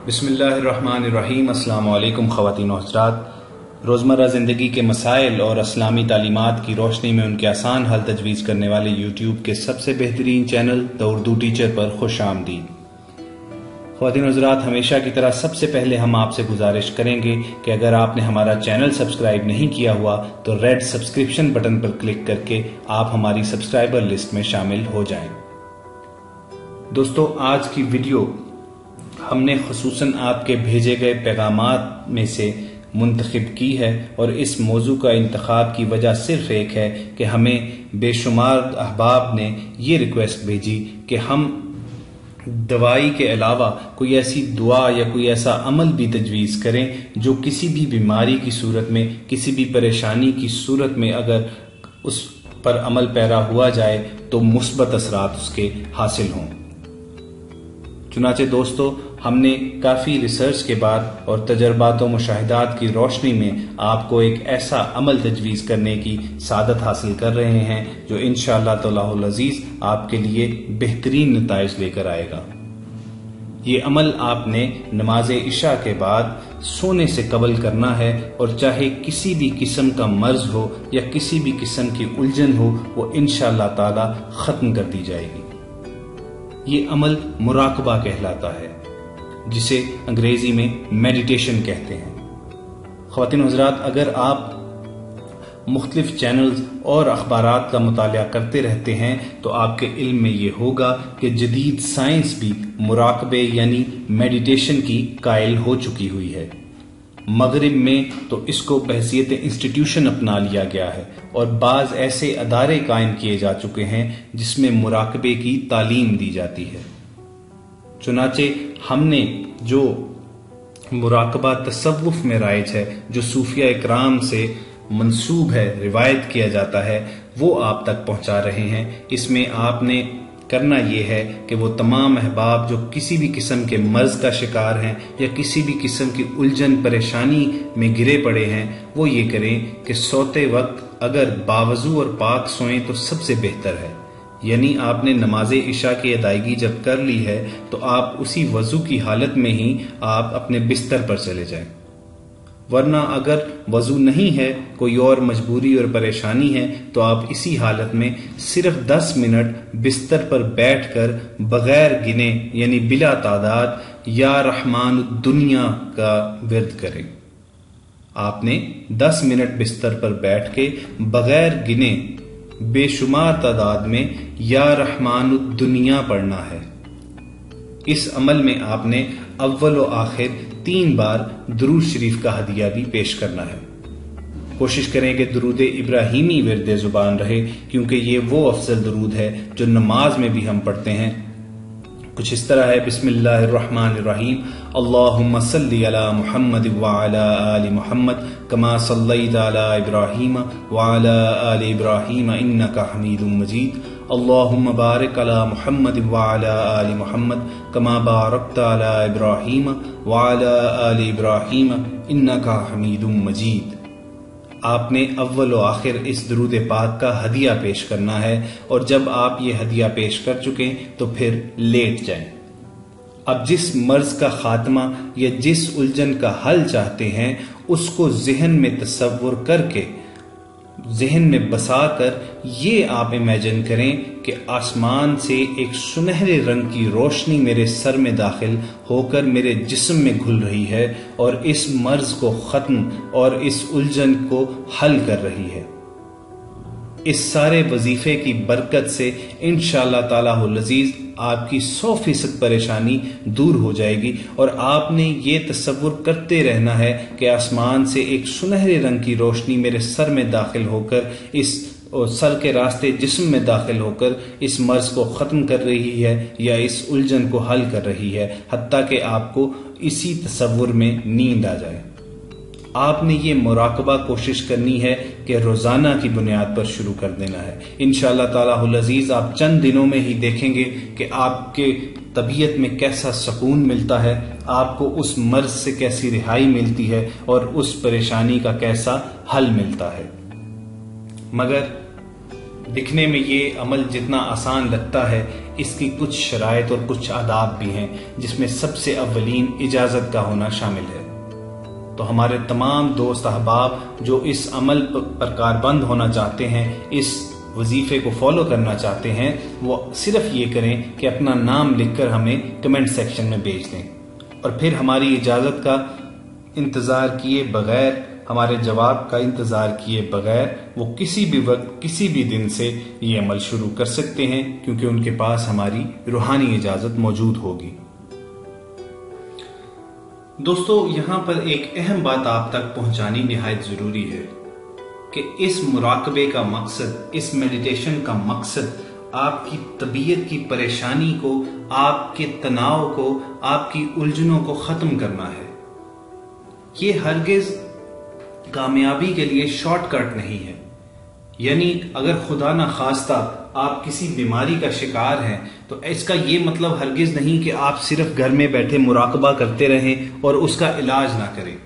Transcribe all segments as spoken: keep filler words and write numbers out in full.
بسم اللہ الرحمن الرحیم۔ السلام علیکم خواتین و حضرات۔ روزمرہ زندگی کے مسائل اور اسلامی تعلیمات کی روشنی میں ان کے آسان حل تجویز کرنے والے یوٹیوب کے سب سے بہترین چینل دی اردو ٹیچر پر خوش آمدید۔ خواتین و حضرات، ہمیشہ کی طرح سب سے پہلے ہم آپ سے گزارش کریں گے کہ اگر آپ نے ہمارا چینل سبسکرائب نہیں کیا ہوا تو ریڈ سبسکرپشن بٹن پر کلک کر کے آپ ہماری سبسکرائبر لسٹ میں شامل ہو جائیں۔ دوستو، آج کی ویڈیو ہم نے خصوصاً آپ کے بھیجے گئے پیغامات میں سے منتخب کی ہے، اور اس موضوع کا انتخاب کی وجہ صرف ایک ہے کہ ہمیں بے شمار احباب نے یہ ریکویسٹ بھیجی کہ ہم دوائی کے علاوہ کوئی ایسی دعا یا کوئی ایسا عمل بھی تجویز کریں جو کسی بھی بیماری کی صورت میں، کسی بھی پریشانی کی صورت میں اگر اس پر عمل پیرا ہوا جائے تو مثبت اثرات اس کے حاصل ہوں۔ چنانچہ دوستو، ہم نے کافی ریسرچ کے بعد اور تجربات و مشاہدات کی روشنی میں آپ کو ایک ایسا عمل تجویز کرنے کی سعادت حاصل کر رہے ہیں جو انشاءاللہ تعالی العزیز آپ کے لیے بہترین نتائج لے کر آئے گا۔ یہ عمل آپ نے نماز عشاء کے بعد سونے سے قبل کرنا ہے، اور چاہے کسی بھی قسم کا مرض ہو یا کسی بھی قسم کی الجھن ہو، وہ انشاءاللہ تعالی ختم کر دی جائے گی۔ یہ عمل مراقبہ کہلاتا ہے، جسے انگریزی میں میڈیٹیشن کہتے ہیں۔ خواتین و حضرات، اگر آپ مختلف چینلز اور اخبارات کا مطالعہ کرتے رہتے ہیں تو آپ کے علم میں یہ ہوگا کہ جدید سائنس بھی مراقبے یعنی میڈیٹیشن کی قائل ہو چکی ہوئی ہے۔ مغرب میں تو اس کو بحیثیت انسٹیٹیوشن اپنا لیا گیا ہے، اور بعض ایسے ادارے قائم کیے جا چکے ہیں جس میں مراقبے کی تعلیم دی جاتی ہے۔ چنانچہ ہم نے جو مراقبہ تصوف میں رائج ہے، جو صوفیہ اکرام سے منسوب ہے، روایت کیا جاتا ہے، وہ آپ تک پہنچا رہے ہیں۔ اس میں آپ نے کرنا یہ ہے کہ وہ تمام احباب جو کسی بھی قسم کے مرض کا شکار ہیں یا کسی بھی قسم کی الجھن پریشانی میں گرے پڑے ہیں، وہ یہ کریں کہ سوتے وقت اگر باوضو اور پاک سوئیں تو سب سے بہتر ہے۔ یعنی آپ نے نماز عشاء کی ادائیگی جب کر لی ہے تو آپ اسی وضو کی حالت میں ہی آپ اپنے بستر پر چلے جائیں، ورنہ اگر وضو نہیں ہے، کوئی اور مجبوری اور پریشانی ہے، تو آپ اسی حالت میں صرف دس منٹ بستر پر بیٹھ کر بغیر گنے یعنی بلا تعداد یا رحمان الدنیا کا ورد کریں۔ آپ نے دس منٹ بستر پر بیٹھ کے بغیر گنے بے شمار تعداد میں یا رحمان الدنیا پڑھنا ہے۔ اس عمل میں آپ نے اول و آخر تین بار درود شریف کا ہدیہ بھی پیش کرنا ہے۔ کوشش کریں کہ درود ابراہیمی ورد زبان رہے، کیونکہ یہ وہ افضل درود ہے جو نماز میں بھی ہم پڑھتے ہیں۔ کچھ اس طرح ہے: بسم اللہ الرحمن الرحیم، اللہم صلی علی محمد وعلی آل محمد کما صلیت علی ابراہیم وعلی آل ابراہیم انک حمید مجید، اللہم بارک علی محمد وعلی آل محمد کما بارکت علی ابراہیم وعلی آل ابراہیم انک حمید مجید۔ آپ نے اول و آخر اس درود پاک کا ہدیہ پیش کرنا ہے، اور جب آپ یہ ہدیہ پیش کر چکیں تو پھر لیٹ جائیں۔ اب جس مرض کا خاتمہ یا جس الجھن کا حل چاہتے ہیں، اس کو ذہن میں تصور کر کے، ذہن میں بسا کر یہ آپ امیجن کریں کہ آسمان سے ایک سنہرے رنگ کی روشنی میرے سر میں داخل ہو کر میرے جسم میں گھل رہی ہے، اور اس مرض کو ختم اور اس الجھن کو حل کر رہی ہے۔ اس سارے وظیفے کی برکت سے انشاءاللہ تعالی العزیز آپ کی سو فیصد پریشانی دور ہو جائے گی، اور آپ نے یہ تصور کرتے رہنا ہے کہ آسمان سے ایک سنہرے رنگ کی روشنی میرے سر میں داخل ہو کر اس سر کے راستے جسم میں داخل ہو کر اس مرض کو ختم کر رہی ہے یا اس الجھن کو حل کر رہی ہے، حتیٰ کہ آپ کو اسی تصور میں نیند آ جائے۔ آپ نے یہ مراقبہ کوشش کرنی ہے کہ روزانہ کی بنیاد پر شروع کر دینا ہے۔ انشاءاللہ تعالی العزیز آپ چند دنوں میں ہی دیکھیں گے کہ آپ کے طبیعت میں کیسا سکون ملتا ہے، آپ کو اس مرض سے کیسی رہائی ملتی ہے، اور اس پریشانی کا کیسا حل ملتا ہے۔ مگر دکھنے میں یہ عمل جتنا آسان لگتا ہے، اس کی کچھ شرائط اور کچھ آداب بھی ہیں، جس میں سب سے اولین اجازت کا ہونا شامل ہے۔ تو ہمارے تمام دوست احباب جو اس عمل پر کاربند ہونا چاہتے ہیں، اس وظیفے کو فالو کرنا چاہتے ہیں، وہ صرف یہ کریں کہ اپنا نام لکھ کر ہمیں کمنٹ سیکشن میں بھیج دیں، اور پھر ہماری اجازت کا انتظار کیے بغیر، ہمارے جواب کا انتظار کیے بغیر وہ کسی بھی وقت کسی بھی دن سے یہ عمل شروع کر سکتے ہیں، کیونکہ ان کے پاس ہماری روحانی اجازت موجود ہوگی۔ دوستو، یہاں پر ایک اہم بات آپ تک پہنچانی نہایت ضروری ہے کہ اس مراقبے کا مقصد، اس میڈیٹیشن کا مقصد آپ کی طبیعت کی پریشانی کو، آپ کے تناؤ کو، آپ کی الجھنوں کو ختم کرنا ہے۔ یہ ہرگز کامیابی کے لیے شارٹ کٹ نہیں ہے، یعنی اگر خدا نخواستہ آپ کسی بیماری کا شکار ہیں تو اس کا یہ مطلب ہرگز نہیں کہ آپ صرف گھر میں بیٹھے مراقبہ کرتے رہیں اور اس کا علاج نہ کریں۔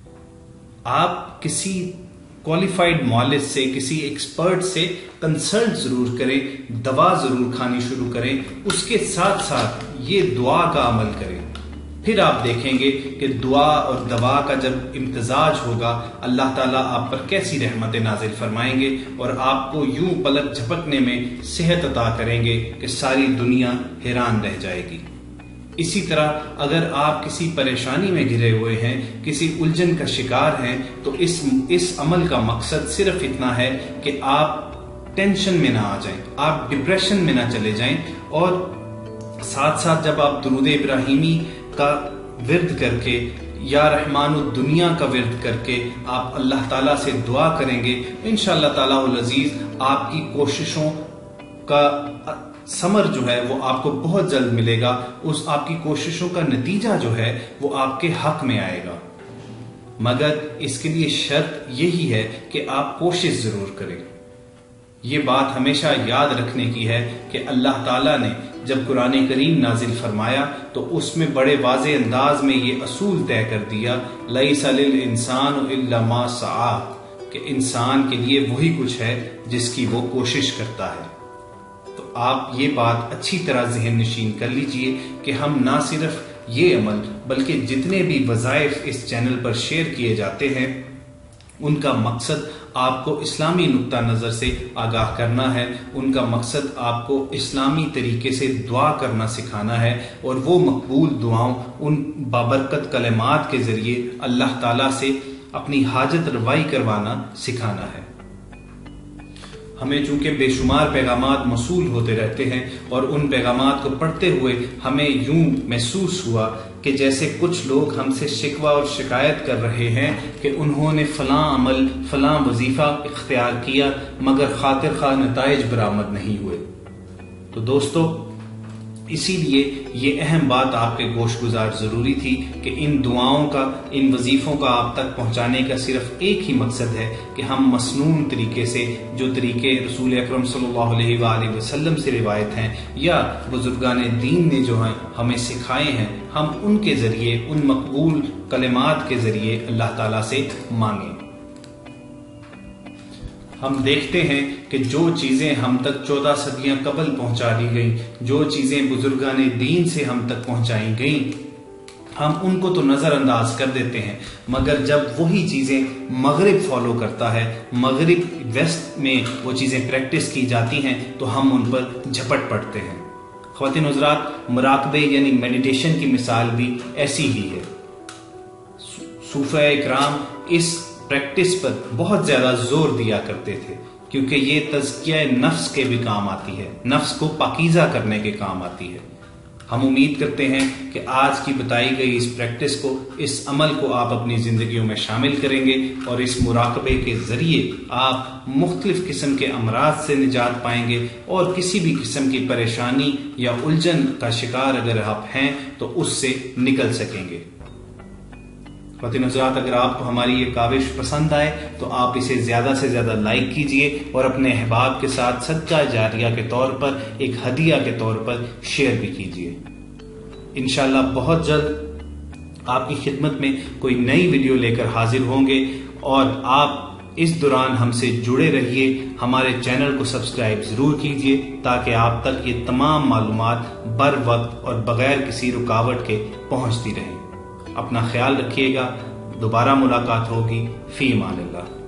آپ کسی کوالیفائڈ معالج سے، کسی ایکسپرٹ سے کنسلٹ ضرور کریں، دوا ضرور کھانی شروع کریں، اس کے ساتھ ساتھ یہ دعا کا عمل کریں۔ پھر آپ دیکھیں گے کہ دعا اور دوا کا جب امتزاج ہوگا، اللہ تعالیٰ آپ پر کیسی رحمت نازل فرمائیں گے اور آپ کو یوں پلک جھپکنے میں صحت عطا کریں گے کہ ساری دنیا حیران رہ جائے گی۔ اسی طرح اگر آپ کسی پریشانی میں گھرے ہوئے ہیں، کسی الجھن کا شکار ہیں، تو اس اس عمل کا مقصد صرف اتنا ہے کہ آپ ٹینشن میں نہ آ جائیں، آپ ڈپریشن میں نہ چلے جائیں، اور ساتھ ساتھ جب آپ درود ابراہیمی کا ورد کر کے، یا رحمان الدنیا کا ورد کر کے آپ اللہ تعالیٰ سے دعا کریں گے، انشاءاللہ تعالیٰ العزیز آپ کی کوششوں کا ثمر جو ہے وہ آپ کو بہت جلد ملے گا، اس آپ کی کوششوں کا نتیجہ جو ہے وہ آپ کے حق میں آئے گا۔ مگر اس کے لیے شرط یہی ہے کہ آپ کوشش ضرور کریں۔ یہ بات ہمیشہ یاد رکھنے کی ہے کہ اللہ تعالیٰ نے جب قرآن کریم نازل فرمایا تو اس میں بڑے واضح انداز میں یہ اصول طے کر دیا، لَيْسَ لِلْإِنسَانُ إِلَّا مَا سَعَىٰ، کہ انسان کے لیے وہی کچھ ہے جس کی وہ کوشش کرتا ہے۔ تو آپ یہ بات اچھی طرح ذہن نشین کر لیجئے کہ ہم نہ صرف یہ عمل بلکہ جتنے بھی وظائف اس چینل پر شیئر کیے جاتے ہیں ان کا مقصد آپ کو اسلامی نقطہ نظر سے آگاہ کرنا ہے، ان کا مقصد آپ کو اسلامی طریقے سے دعا کرنا سکھانا ہے، اور وہ مقبول دعاؤں ان بابرکت کلمات کے ذریعے اللہ تعالیٰ سے اپنی حاجت روائی کروانا سکھانا ہے۔ ہمیں چونکہ بے شمار پیغامات موصول ہوتے رہتے ہیں، اور ان پیغامات کو پڑھتے ہوئے ہمیں یوں محسوس ہوا کہ جیسے کچھ لوگ ہم سے شکوہ اور شکایت کر رہے ہیں کہ انہوں نے فلاں عمل، فلاں وظیفہ اختیار کیا مگر خاطر خواہ نتائج برآمد نہیں ہوئے۔ تو دوستو، اسی لیے یہ اہم بات آپ کے گوش گزار ضروری تھی کہ ان دعاؤں کا، ان وظیفوں کا آپ تک پہنچانے کا صرف ایک ہی مقصد ہے کہ ہم مسنون طریقے سے، جو طریقے رسول اکرم صلی اللہ علیہ وآلہ وسلم سے روایت ہیں یا بزرگان دین نے جو ہیں ہمیں سکھائے ہیں، ہم ان کے ذریعے، ان مقبول کلمات کے ذریعے اللہ تعالیٰ سے مانگیں۔ ہم دیکھتے ہیں کہ جو چیزیں ہم تک چودہ صدیاں قبل پہنچا دی گئیں، جو چیزیں بزرگان دین سے ہم تک پہنچائی گئیں، ہم ان کو تو نظر انداز کر دیتے ہیں، مگر جب وہی چیزیں مغرب فالو کرتا ہے، مغرب ویسٹ میں وہ چیزیں پریکٹس کی جاتی ہیں تو ہم ان پر جھپٹ پڑتے ہیں۔ خواتین حضرات، مراقبے یعنی میڈیٹیشن کی مثال بھی ایسی ہی ہے۔ صوفیاء اکرام اس پریکٹس پر بہت زیادہ زور دیا کرتے تھے، کیونکہ یہ تزکیہ نفس کے بھی کام آتی ہے، نفس کو پاکیزہ کرنے کے کام آتی ہے۔ ہم امید کرتے ہیں کہ آج کی بتائی گئی اس پریکٹس کو، اس عمل کو آپ اپنی زندگیوں میں شامل کریں گے، اور اس مراقبے کے ذریعے آپ مختلف قسم کے امراض سے نجات پائیں گے، اور کسی بھی قسم کی پریشانی یا الجھن کا شکار اگر آپ ہیں تو اس سے نکل سکیں گے۔ خواتین حضرات، اگر آپ کو ہماری یہ کاوش پسند آئے تو آپ اسے زیادہ سے زیادہ لائک کیجئے، اور اپنے احباب کے ساتھ صدقہ جاریہ کے طور پر، ایک ہدیہ کے طور پر شیئر بھی کیجئے۔ انشاءاللہ بہت جلد آپ کی خدمت میں کوئی نئی ویڈیو لے کر حاضر ہوں گے، اور آپ اس دوران ہم سے جڑے رہیے، ہمارے چینل کو سبسکرائب ضرور کیجیے تاکہ آپ تک یہ تمام معلومات بر وقت اور بغیر کسی رکاوٹ کے پہنچتی رہیں۔ اپنا خیال رکھیے گا، دوبارہ ملاقات ہوگی۔ فی امان اللہ۔